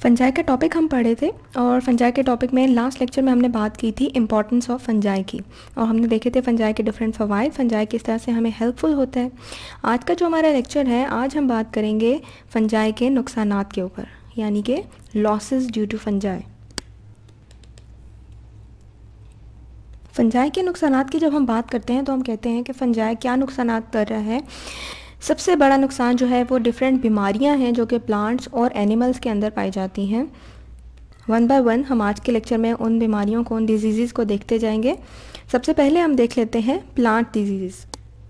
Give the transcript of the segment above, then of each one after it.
Fungi का topic हम पढ़े थे और फंजाई के टॉपिक में लास्ट लेक्चर में हमने बात की थी इम्पॉर्टेंस ऑफ फंजाई की, और हमने देखे थे फंजाई के डिफरेंट फ़वाइद, फंजाई किस तरह से हमें हेल्पफुल होता है। आज का जो हमारा लेक्चर है, आज हम बात करेंगे फंजाई के नुकसानात के ऊपर, यानी कि losses due to fungi. Fungi के नुकसानात की जब हम बात करते हैं तो हम कहते हैं कि फंजाई क्या नुकसानात कर रहा है। सबसे बड़ा नुकसान जो है वो डिफरेंट बीमारियां हैं जो कि प्लांट्स और एनिमल्स के अंदर पाई जाती हैं। वन बाय वन हम आज के लेक्चर में उन बीमारियों को, उन डिजीज़ को देखते जाएंगे। सबसे पहले हम देख लेते हैं प्लांट डिजीज़।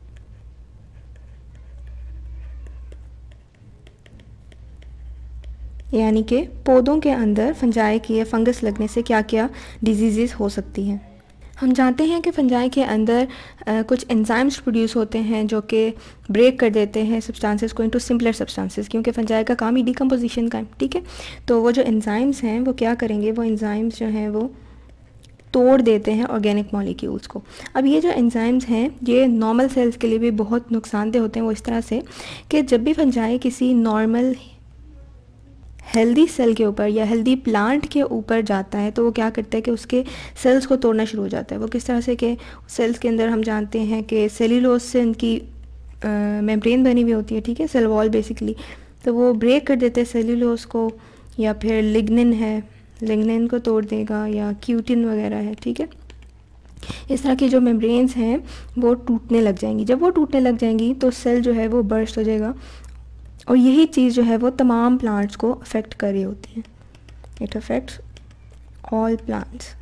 यानी कि पौधों के अंदर फंजाई की या फंगस लगने से क्या क्या डिजीज़ हो सकती हैं। हम जानते हैं कि फंजाई के अंदर कुछ एंजाइम्स प्रोड्यूस होते हैं जो कि ब्रेक कर देते हैं सब्सटेंसेस को इनटू सिंपलर सब्सटेंसेस, क्योंकि फंजाई का काम ही डिकम्पोजिशन का है, ठीक है। तो वो जो एंजाइम्स हैं वो क्या करेंगे, वो एंजाइम्स जो हैं वो तोड़ देते हैं ऑर्गेनिक मॉलिक्यूल्स को। अब ये जो एंजाइम्स हैं ये नॉर्मल सेल्स के लिए भी बहुत नुकसानदेह होते हैं, वो इस तरह से कि जब भी फंजाई किसी नॉर्मल हेल्दी सेल के ऊपर या हेल्दी प्लांट के ऊपर जाता है तो वो क्या करता है कि उसके सेल्स को तोड़ना शुरू हो जाता है। वो किस तरह से कि सेल्स के अंदर हम जानते हैं कि सेल्यूलोज से उनकी मेम्ब्रेन बनी हुई होती है, ठीक है, सेल वॉल बेसिकली। तो वो ब्रेक कर देते हैं सेल्यूलोज को, या फिर लिग्निन है, लिग्निन को तोड़ देगा, या क्यूटिन वगैरह है, ठीक है। इस तरह की जो मेम्ब्रेन्स हैं वो टूटने लग जाएंगी। जब वो टूटने लग जाएंगी तो सेल जो है वो बर्स्ट हो जाएगा, और यही चीज़ जो है वो तमाम प्लांट्स को अफेक्ट कर रही होती है। इट अफेक्ट्स ऑल प्लांट्स,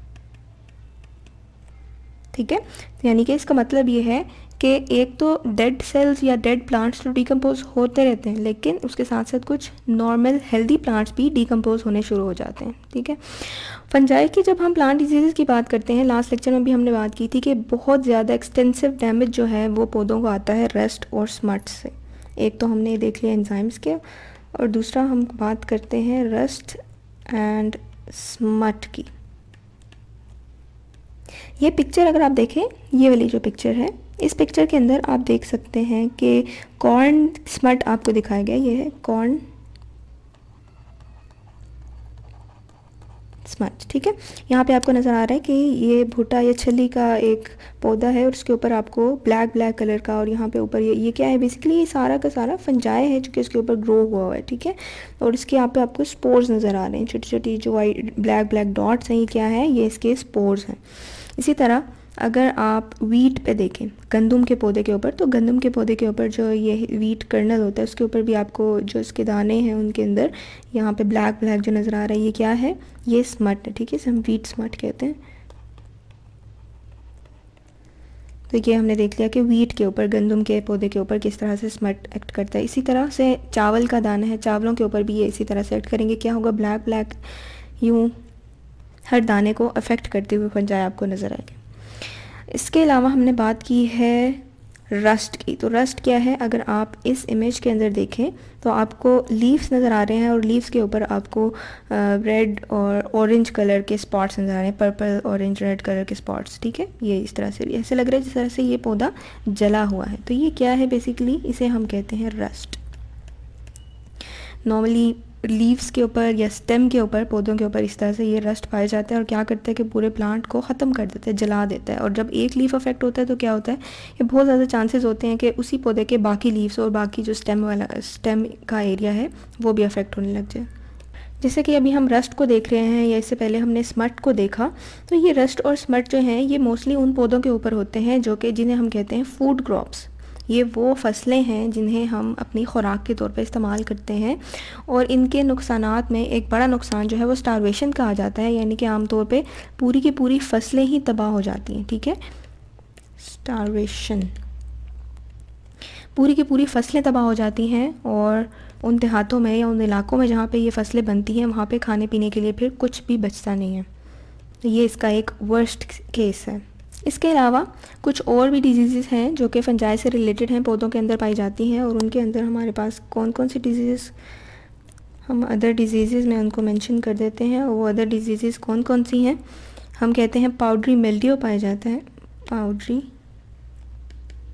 ठीक है। यानी कि इसका मतलब ये है कि एक तो डेड सेल्स या डेड प्लांट्स तो डिकम्पोज होते रहते हैं, लेकिन उसके साथ साथ कुछ नॉर्मल हेल्दी प्लांट्स भी डिकम्पोज होने शुरू हो जाते हैं, ठीक है। फंजाई की जब हम प्लांट डिजीज़ की बात करते हैं, लास्ट लेक्चर में भी हमने बात की थी कि बहुत ज़्यादा एक्सटेंसिव डैमेज जो है वो पौधों को आता है रस्ट और स्मट से। एक तो हमने देख लिया एंजाइम्स के, और दूसरा हम बात करते हैं रस्ट एंड स्मट की। ये पिक्चर अगर आप देखें, ये वाली जो पिक्चर है, इस पिक्चर के अंदर आप देख सकते हैं कि कॉर्न स्मट आपको दिखाया गया। ये है कॉर्न स्मट, ठीक है। यहाँ पे आपको नज़र आ रहा है कि ये भुट्टा या छली का एक पौधा है और उसके ऊपर आपको ब्लैक कलर का, और यहाँ पे ऊपर ये क्या है, बेसिकली ये सारा का सारा फंजाई है जो कि उसके ऊपर ग्रो हुआ है, ठीक है। और इसके यहाँ पे आपको स्पोर्स नज़र आ रहे हैं, छोटी छोटी जो वाइट ब्लैक डॉट्स हैं, ये क्या है, ये इसके स्पोर्स हैं। इसी तरह अगर आप वीट पे देखें, गंदम के पौधे के ऊपर, तो गंदम के पौधे के ऊपर जो ये वीट कर्नल होता है उसके ऊपर भी आपको जो इसके दाने हैं उनके अंदर यहाँ पे ब्लैक जो नज़र आ रहा है, ये क्या है, ये स्मट है, ठीक है। इसे हम वीट स्मट कहते हैं। तो ये हमने देख लिया कि वीट के ऊपर, गंदम के पौधे के ऊपर किस तरह से स्मट एक्ट करता है। इसी तरह से चावल का दाना है, चावलों के ऊपर भी ये इसी तरह से एक्ट करेंगे। क्या होगा, ब्लैक यूँ हर दाने को अफेक्ट करते हुए फंजाई आपको नज़र आएगी। इसके अलावा हमने बात की है रस्ट की। तो रस्ट क्या है, अगर आप इस इमेज के अंदर देखें तो आपको लीव्स नज़र आ रहे हैं, और लीव्स के ऊपर आपको रेड और ऑरेंज कलर के स्पॉट्स नज़र आ रहे हैं, पर्पल ऑरेंज रेड कलर के स्पॉट्स, ठीक है। ये इस तरह से ऐसे लग रहा है जिस तरह से ये पौधा जला हुआ है। तो ये क्या है, बेसिकली इसे हम कहते हैं रस्ट। नॉर्मली लीव्स के ऊपर या स्टेम के ऊपर, पौधों के ऊपर इस तरह से ये रस्ट पाया जाता है, और क्या करता है कि पूरे प्लांट को ख़त्म कर देता है, जला देता है। और जब एक लीफ अफेक्ट होता है तो क्या होता है, ये बहुत ज़्यादा चांसेस होते हैं कि उसी पौधे के बाकी लीव्स और बाकी जो स्टेम का एरिया है वो भी अफेक्ट होने लग जाए। जैसे कि अभी हम रस्ट को देख रहे हैं, या इससे पहले हमने स्मट को देखा, तो ये रस्ट और स्मट जो हैं ये मोस्टली उन पौधों के ऊपर होते हैं जो कि जिन्हें हम कहते हैं फूड क्रॉप्स। ये वो फसलें हैं जिन्हें हम अपनी खुराक के तौर पे इस्तेमाल करते हैं, और इनके नुकसानात में एक बड़ा नुकसान जो है वो स्टारवेशन का आ जाता है, यानी कि आमतौर पे पूरी की पूरी फसलें ही तबाह हो जाती हैं, ठीक है। स्टारवेशन, पूरी की पूरी फसलें तबाह हो जाती हैं, और उन देहातों में या उन इलाकों में जहाँ पे ये फसलें बनती हैं वहाँ पे खाने पीने के लिए फिर कुछ भी बचता नहीं है। तो ये इसका एक वर्स्ट केस है। इसके अलावा कुछ और भी डिजीज़ हैं जो कि फंजाई से रिलेटेड हैं, पौधों के अंदर पाई जाती हैं, और उनके अंदर हमारे पास कौन कौन सी डिजीज़, हम अदर डिजीज़ में उनको मेंशन कर देते हैं। और वो अदर डिजीज़ कौन कौन सी हैं, हम कहते हैं पाउडरी मिल्ड्यू पाया जाता है, पाउडरी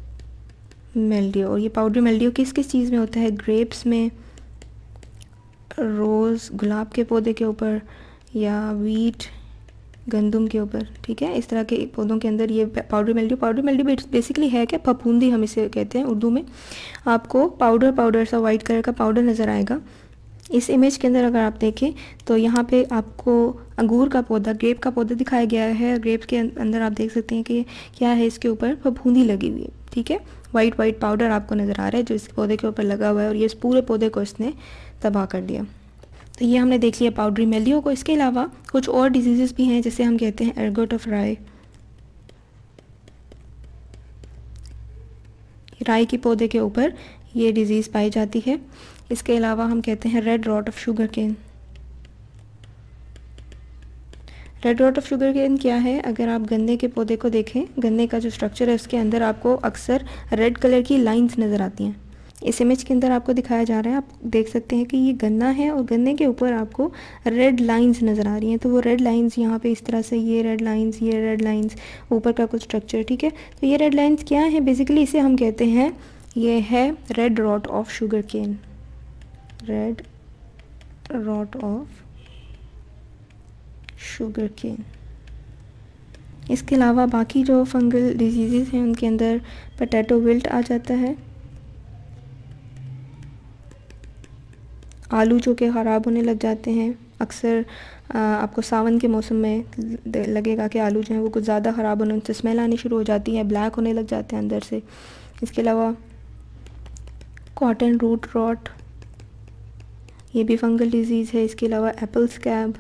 मिल्ड्यू। और ये पाउडरी मिल्ड्यू किस किस चीज़ में होता है, ग्रेप्स में, रोज़ गुलाब के पौधे के ऊपर या वीट गंदम के ऊपर, ठीक है। इस तरह के पौधों के अंदर ये पाउडर मिल्ड्यू बेसिकली है क्या, फफूंदी हम इसे कहते हैं उर्दू में। आपको पाउडर सा वाइट कलर का पाउडर नज़र आएगा। इस इमेज के अंदर अगर आप देखें तो यहाँ पे आपको अंगूर का पौधा, ग्रेप का पौधा दिखाया गया है। ग्रेप के अंदर आप देख सकते हैं कि क्या है, इसके ऊपर फफूंदी लगी हुई है, ठीक है। वाइट पाउडर आपको नज़र आ रहा है जो इस पौधे के ऊपर लगा हुआ है, और ये इस पूरे पौधे को इसने तबाह कर दिया। तो ये हमने देख लिया पाउडरी मिल्ड्यू को। इसके अलावा कुछ और डिजीज़ भी हैं जिसे हम कहते हैं एर्गोट ऑफ राई। राई के पौधे के ऊपर ये डिज़ीज़ पाई जाती है। इसके अलावा हम कहते हैं red rot of sugarcane. Red rot of sugarcane क्या है, अगर आप गन्ने के पौधे को देखें, गन्ने का जो स्ट्रक्चर है उसके अंदर आपको अक्सर रेड कलर की लाइंस नज़र आती हैं। इस इमेज के अंदर आपको दिखाया जा रहा है, आप देख सकते हैं कि ये गन्ना है और गन्ने के ऊपर आपको रेड लाइंस नज़र आ रही हैं। तो वो रेड लाइंस यहाँ पे इस तरह से, ये रेड लाइंस ऊपर का कुछ स्ट्रक्चर, ठीक है। तो ये रेड लाइंस क्या है, बेसिकली इसे हम कहते हैं, ये है red rot of sugarcane. Red rot of sugarcane. इसके अलावा बाकी जो फंगल डिजीज़ हैं उनके अंदर पोटैटो विल्ट आ जाता है। आलू जो कि ख़राब होने लग जाते हैं, अक्सर आपको सावन के मौसम में लगेगा कि आलू जो हैं वो कुछ ज़्यादा ख़राब होने, उनसे स्मेल आनी शुरू हो जाती है, ब्लैक होने लग जाते हैं अंदर से। इसके अलावा कॉटन रूट रॉट, ये भी फंगल डिजीज़ है। इसके अलावा एप्पल स्कैब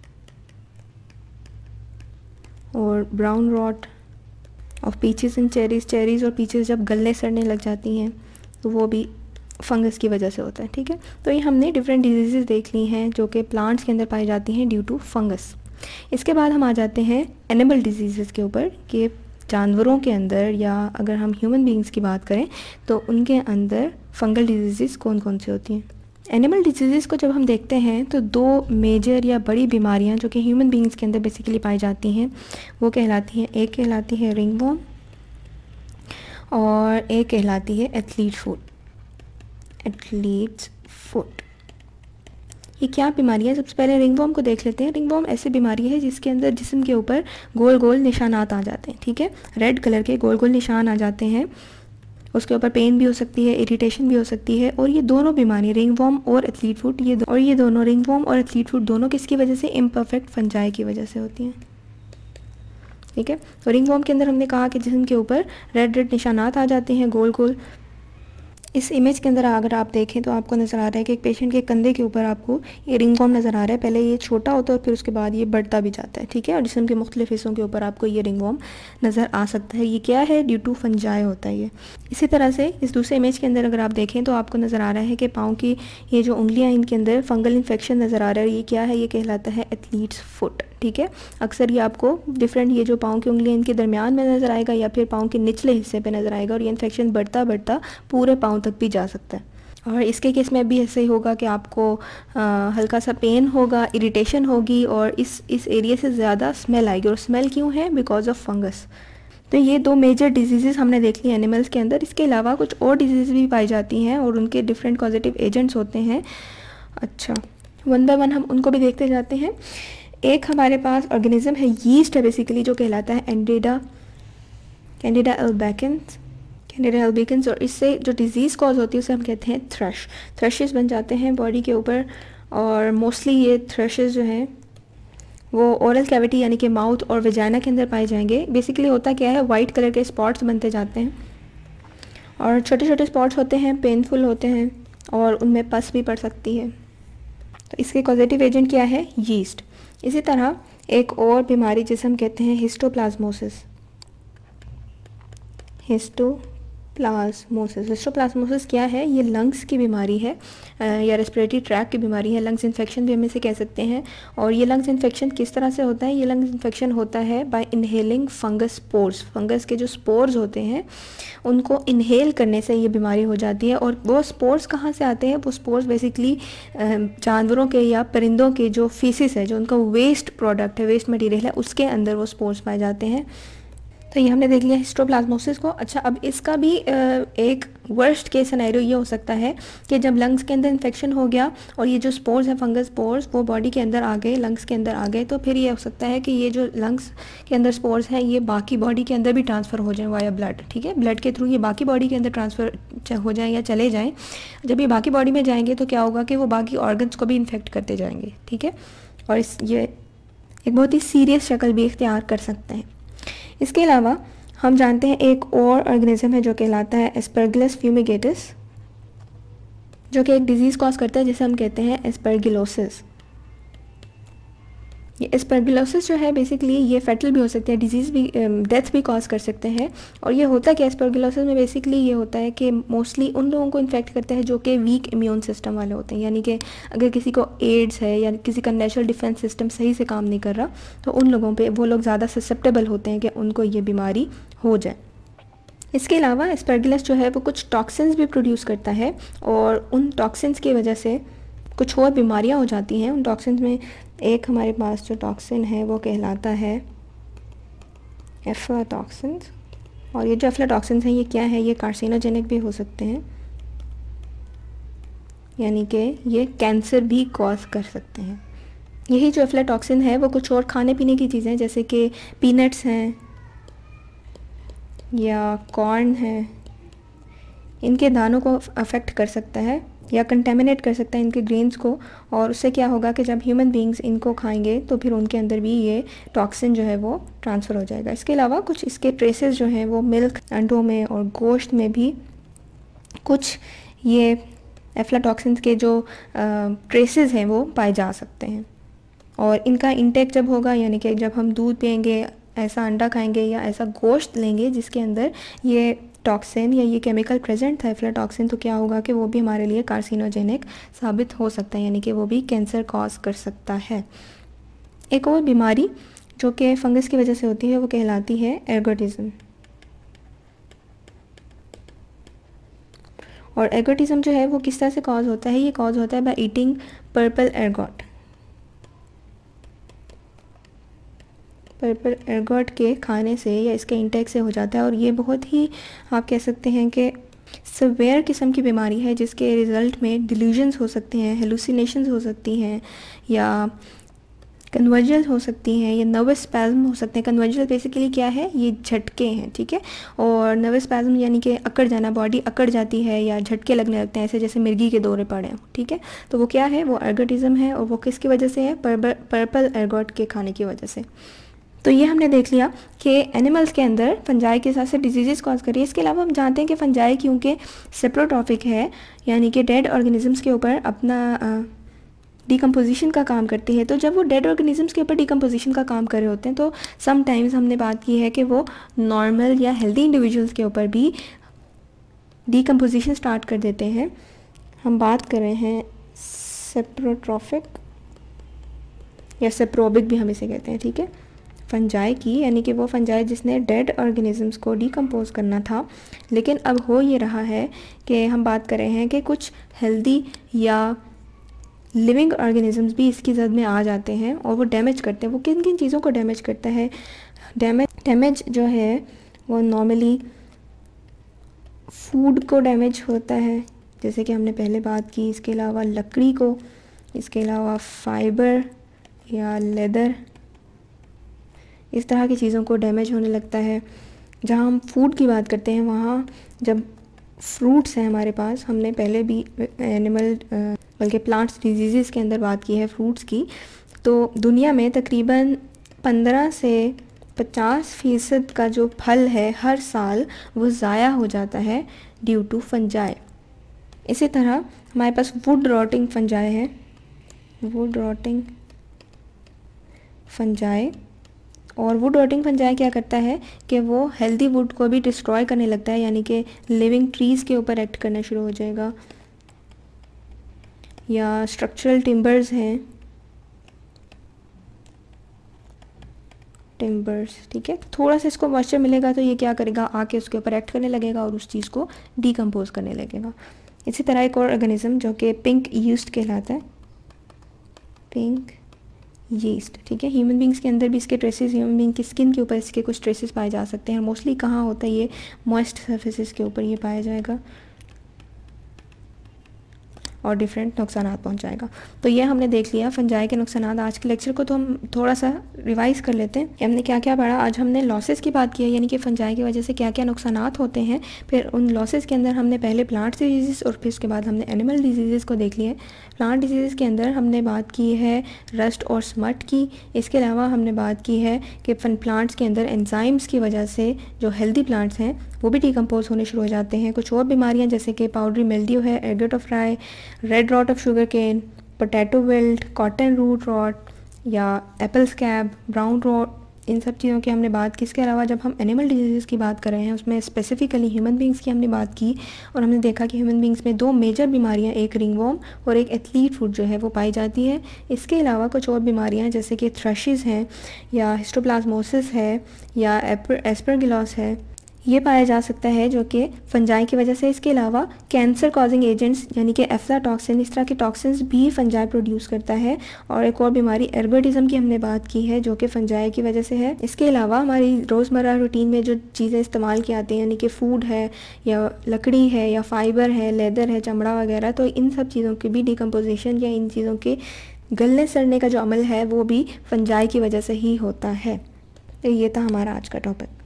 और brown rot of peaches and cherries और पीचेस जब गलने सड़ने लग जाती हैं तो वो भी फंगस की वजह से होता है, ठीक है। तो ये हमने डिफरेंट डिजीज़ देख ली हैं जो कि प्लांट्स के अंदर पाई जाती हैं ड्यू टू फंगस। इसके बाद हम आ जाते हैं एनिमल डिजीज़ के ऊपर, कि जानवरों के अंदर या अगर हम ह्यूमन बींग्स की बात करें तो उनके अंदर फंगल डिजीज़ कौन कौन सी होती हैं। एनिमल डिजीज़ को जब हम देखते हैं तो दो मेजर या बड़ी बीमारियां जो कि ह्यूमन बींग्स के अंदर बेसिकली पाई जाती हैं वो कहलाती हैं, एक कहलाती है रिंगवर्म और एक कहलाती है एथलीट्स फुट। ये क्या बीमारी है, सबसे पहले रिंगवर्म को देख लेते हैं। रिंगवर्म ऐसी बीमारी है जिसके अंदर जिस्म के ऊपर गोल गोल निशानात आ जाते हैं, ठीक है। रेड कलर के गोल गोल निशान आ जाते हैं, उसके ऊपर पेन भी हो सकती है, इरिटेशन भी हो सकती है। और ये दोनों बीमारी रिंगवर्म और एथलीट फुट, ये दोनों रिंगवर्म और एथलीट फुट दोनों किसकी वजह से, इम्परफेक्ट फंजाई की वजह से होती हैं, ठीक है। तो रिंगवर्म के अंदर हमने कहा कि जिस्म के ऊपर रेड रेड निशानात आ जाते हैं गोल गोल। इस इमेज के अंदर अगर आप देखें तो आपको नज़र आ रहा है कि एक पेशेंट के कंधे के ऊपर आपको ये रिंगवर्म नज़र आ रहा है। पहले ये छोटा होता है और फिर उसके बाद ये बढ़ता भी जाता है, ठीक है। और जिस्म के मुख्तलिफ हिस्सों के ऊपर आपको ये रिंगवर्म नज़र आ सकता है। ये क्या है, ड्यू टू फंजाई होता है ये। इसी तरह से इस दूसरे इमेज के अंदर अगर आप देखें तो आपको नज़र आ रहा है कि पाँव की ये जो उंगलियाँ, इनके अंदर फंगल इन्फेक्शन नज़र आ रहा है। ये क्या है, ये कहलाता है एथलीट्स फुट, ठीक है। अक्सर ये आपको डिफरेंट, ये जो पाँव की उंगलियाँ इनके दरमियान में नज़र आएगा या फिर पाँव के निचले हिस्से पे नज़र आएगा, और ये इन्फेक्शन बढ़ता बढ़ता पूरे पाँव तक भी जा सकता है। और इसके केस में भी ऐसे ही होगा कि आपको हल्का सा पेन होगा, इरिटेशन होगी और इस एरिया से ज़्यादा स्मेल आएगी। और स्मेल क्यों है, बिकॉज ऑफ फंगस। तो ये दो मेजर डिजीज़ हमने देख ली एनिमल्स के अंदर। इसके अलावा कुछ और डिजीज़ भी पाई जाती हैं और उनके डिफरेंट कॉजेटिव एजेंट्स होते हैं। अच्छा, वन बाय वन हम उनको भी देखते जाते हैं। एक हमारे पास ऑर्गेनिज्म है, यीस्ट है बेसिकली, जो कहलाता है कैंडिडा अल्बिकन्स। और इससे जो डिज़ीज़ कॉज होती है उसे हम कहते हैं थ्रशेस बन जाते हैं बॉडी के ऊपर। और मोस्टली ये थ्रशेस जो हैं वो ओरल कैविटी यानी कि माउथ और वेजाइना के अंदर पाए जाएंगे। बेसिकली होता क्या है, वाइट कलर के स्पॉट्स बनते जाते हैं और छोटे छोटे स्पॉट्स होते हैं, पेनफुल होते हैं और उनमें पस भी पड़ सकती है। तो इसके कॉजेटिव एजेंट क्या है, यीस्ट। इसी तरह एक और बीमारी जिसे हम कहते हैं हिस्टोप्लाज्मोसिस। हिस्टोप्लाज्मोसिस क्या है, ये लंग्स की बीमारी है या रेस्पिरेटरी ट्रैक की बीमारी है। लंग्स इन्फेक्शन भी हम इसे कह सकते हैं। और ये लंग्स इन्फेक्शन किस तरह से होता है, ये लंग्स इन्फेक्शन होता है by inhaling fungus spores. Fungus के जो स्पोर्स होते हैं उनको इनहेल करने से ये बीमारी हो जाती है। और वो स्पोर्स कहाँ से आते हैं, वो स्पोर्स बेसिकली जानवरों के या परिंदों के जो फीसिस है, जो उनका वेस्ट प्रोडक्ट है, वेस्ट मटीरियल है, उसके अंदर वो स्पोर्स पाए जाते हैं। तो ये हमने देख लिया हिस्टोप्लाज्मोसिस को। अच्छा, अब इसका भी एक वर्स्ट केस सिनेरियो ये हो सकता है कि जब लंग्स के अंदर इन्फेक्शन हो गया और ये जो स्पोर्स है, फंगस स्पोर्स, वो बॉडी के अंदर आ गए, लंग्स के अंदर आ गए, तो फिर ये हो सकता है कि ये जो लंग्स के अंदर स्पोर्स हैं ये बाकी बॉडी के अंदर भी ट्रांसफ़र हो जाएं वाया ब्लड। ठीक है, ब्लड के थ्रू ये बाकी बॉडी के अंदर ट्रांसफ़र हो जाएं या चले जाएँ। जब ये बाकी बॉडी में जाएंगे तो क्या होगा कि वो बाकी ऑर्गन्स को भी इन्फेक्ट करते जाएंगे। ठीक है, और ये एक बहुत ही सीरियस शक्ल भी इख्तियार कर सकते हैं। इसके अलावा हम जानते हैं एक और ऑर्गेनिज्म है जो कहलाता है एस्परगिलस फ्यूमिगेटिस, जो कि एक डिजीज़ कॉज करता है जिसे हम कहते हैं एस्परगिलोसिस। ये एस्परगिलोसिस जो है बेसिकली ये फेटल भी हो सकती है, डिजीज़ भी, डेथ भी कॉज कर सकते हैं। और ये होता है कि एस्परगिलोसिस में बेसिकली ये होता है कि मोस्टली उन लोगों को इन्फेक्ट करता है जो कि वीक इम्यून सिस्टम वाले होते हैं, यानी कि अगर किसी को एड्स है या किसी का नेचुरल डिफेंस सिस्टम सही से काम नहीं कर रहा तो उन लोगों पे वो लोग ज़्यादा ससेप्टेबल होते हैं कि उनको ये बीमारी हो जाए। इसके अलावा एस्परगिलस जो है वो कुछ टॉक्सिन्स भी प्रोड्यूस करता है और उन टॉक्सिन्स की वजह से कुछ और बीमारियां हो जाती हैं। उन टॉक्सिन्स में एक हमारे पास जो टॉक्सिन है वो कहलाता है एफ्लाटॉक्सिन्स। और ये जो एफ्लाटॉक्सिन्स हैं ये क्या है, ये कार्सिनोजेनिक भी हो सकते हैं, यानी कि ये कैंसर भी कॉज कर सकते हैं। यही जो एफ्लाटॉक्सिन है वो कुछ और खाने पीने की चीज़ें जैसे कि पीनट्स हैं या कॉर्न है, इनके दानों को अफेक्ट कर सकता है या कंटेमिनेट कर सकता है इनके ग्रेन्स को। और उससे क्या होगा कि जब ह्यूमन बींग्स इनको खाएंगे तो फिर उनके अंदर भी ये टॉक्सिन जो है वो ट्रांसफ़र हो जाएगा। इसके अलावा कुछ इसके ट्रेसेस जो हैं वो मिल्क, अंडों में और गोश्त में भी कुछ ये एफ्लाटॉक्सिन्स के जो ट्रेसेस हैं वो पाए जा सकते हैं। और इनका इंटेक जब होगा, यानी कि जब हम दूध पियेंगे, ऐसा अंडा खाएंगे या ऐसा गोश्त लेंगे जिसके अंदर ये टॉक्सिन या ये केमिकल प्रेजेंट था एफ्लाटॉक्सिन, तो क्या होगा कि वो भी हमारे लिए कार्सिनोजेनिक साबित हो सकता है, यानी कि वो भी कैंसर कॉज कर सकता है। एक और बीमारी जो कि फंगस की वजह से होती है वो कहलाती है एर्गोटिज्म। और एर्गोटिज्म जो है वो किस तरह से कॉज होता है, ये कॉज होता है by eating purple ergot. Purple ergot के खाने से या इसके इंटेक से हो जाता है। और ये बहुत ही आप कह सकते हैं कि सवेयर किस्म की बीमारी है जिसके रिज़ल्ट में डिल्यूजन्स हो सकते हैं, हेलुसिनेशंस हो सकती हैं या कन्वर्जल हो सकती हैं या नर्वस स्पैज्म हो सकते हैं। कन्वर्जल बेसिकली क्या है, ये झटके हैं। ठीक है, और नर्वस स्पैज्म यानी कि अकड़ जाना, बॉडी अकड़ जाती है या झटके लगने लगते हैं, ऐसे जैसे मिर्गी के दौरे पड़े हैं। ठीक है, तो वो क्या है, वो एर्गोटिज्म है और वो किसकी वजह से है, पर्पल एर्गॉट के खाने की वजह से। तो ये हमने देख लिया कि एनिमल्स के अंदर फंजाई के साथ से डिजीज़ कॉज करिए। इसके अलावा हम जानते हैं कि फंजाई क्योंकि सेप्रोट्रॉफिक है, यानी कि डेड ऑर्गेनिजम्स के ऊपर अपना डिकम्पोजिशन का काम करती है। तो जब वो डेड ऑर्गेनिजम्स के ऊपर डिकम्पोजिशन का काम कर रहे होते हैं तो समटाइम्स हमने बात की है कि वो नॉर्मल या हेल्दी इंडिविजुअल्स के ऊपर भी डिकम्पोजिशन स्टार्ट कर देते हैं। हम बात कर रहे हैं सेप्रोट्रॉफिक या सेप्रोबिक भी हम इसे कहते हैं। ठीक है, फंजाई की, यानी कि वो फंजाई जिसने डेड ऑर्गेनिजम्स को डिकम्पोज करना था। लेकिन अब हो ये रहा है कि हम बात कर रहे हैं कि कुछ हेल्दी या लिविंग ऑर्गेनिजम्स भी इसकी जद में आ जाते हैं और वो डैमेज करते हैं। वो किन किन चीज़ों को डैमेज करता है, डैमेज जो है वो नॉर्मली फूड को डैमेज होता है, जैसे कि हमने पहले बात की। इसके अलावा लकड़ी को, इसके अलावा फाइबर या लेदर, इस तरह की चीज़ों को डैमेज होने लगता है। जहाँ हम फूड की बात करते हैं वहाँ जब फ्रूट्स हैं हमारे पास, हमने पहले भी एनिमल बल्कि प्लांट्स डिजीज़ के अंदर बात की है फ्रूट्स की, तो दुनिया में तकरीबन 15 से 50% का जो फल है हर साल वो ज़ाया हो जाता है ड्यू टू फंजाई। इसी तरह हमारे पास वुड रॉटिंग फंजाई है, वुड रॉटिंग फंजाई। और वुड रॉटिंग फंजाई क्या करता है कि वो हेल्दी वुड को भी डिस्ट्रॉय करने लगता है, यानी कि लिविंग ट्रीज़ के ऊपर एक्ट करना शुरू हो जाएगा। या स्ट्रक्चरल टिम्बर्स हैं, टिम्बर्स। ठीक है, थोड़ा सा इसको मॉइस्चर मिलेगा तो ये क्या करेगा, आके उसके ऊपर एक्ट करने लगेगा और उस चीज़ को डिकम्पोज करने लगेगा। इसी तरह एक और ऑर्गेनिज्म जो कि पिंक ईस्ट कहलाता है, पिंक यीस्ट, ठीक है। ह्यूमन बींग्स के अंदर भी इसके ट्रेसेस, ह्यूमन बींग की स्किन के ऊपर इसके कुछ ट्रेसेस पाए जा सकते हैं। मोस्टली कहाँ होता है ये? मॉइस्ट सर्फेसिस के ऊपर ये पाया जाएगा और डिफरेंट नुकसान पहुंचाएगा। तो ये हमने देख लिया फंजाई के नुकसान। आज के लेक्चर को तो हम थोड़ा सा रिवाइज कर लेते हैं कि हमने क्या क्या पढ़ा। आज हमने लॉसेस की बात की है, यानी कि फंजाई की वजह से क्या क्या नुकसान होते हैं। फिर उन लॉसेस के अंदर हमने पहले प्लांट डिजीज़ और फिर उसके बाद हमने एनिमल डिजीज़ को देख लिया है। प्लांट डिजीज़ के अंदर हमने बात की है रस्ट और स्मट की। इसके अलावा हमने बात की है कि प्लांट्स के अंदर एंजाइम्स की वजह से जो हेल्दी प्लांट्स हैं वो भी डिकम्पोज होने शुरू हो जाते हैं। कुछ और बीमारियां जैसे कि पाउडरी मिल्ड्यू है, ergot of rye, red rot of sugarcane, potato wilt, cotton root rot या एप्पल स्कैब, ब्राउन रॉट, इन सब चीज़ों की हमने बात की। इसके अलावा जब हम एनिमल डिजीज़ की बात कर रहे हैं उसमें स्पेसिफिकली ह्यूमन बींग्स की हमने बात की और हमने देखा कि ह्यूमन बींग्स में 2 मेजर बीमारियां, एक रिंगवर्म और एक एथलीट फुट जो है वो पाई जाती है। इसके अलावा कुछ और बीमारियां जैसे कि थ्रशेस हैं या हिस्टोप्लाज्मोसिस है या एस्परगिलोस है, ये पाया जा सकता है जो कि फंजाई की वजह से। इसके अलावा कैंसर कॉजिंग एजेंट्स यानी कि एफ्लाटॉक्सिन, इस तरह के टॉक्सिन्स भी फंजाई प्रोड्यूस करता है। और एक और बीमारी एर्गोटिज्म की हमने बात की है जो कि फंजाई की वजह से है। इसके अलावा हमारी रोज़मर्रा रूटीन में जो चीज़ें इस्तेमाल की आती हैं यानी कि फूड है या लकड़ी है या फाइबर है, लेदर है, चमड़ा वगैरह, तो इन सब चीज़ों की भी डिकम्पोजिशन या इन चीज़ों के गलने सड़ने का जो अमल है वो भी फंजाई की वजह से ही होता है। तो ये था हमारा आज का टॉपिक।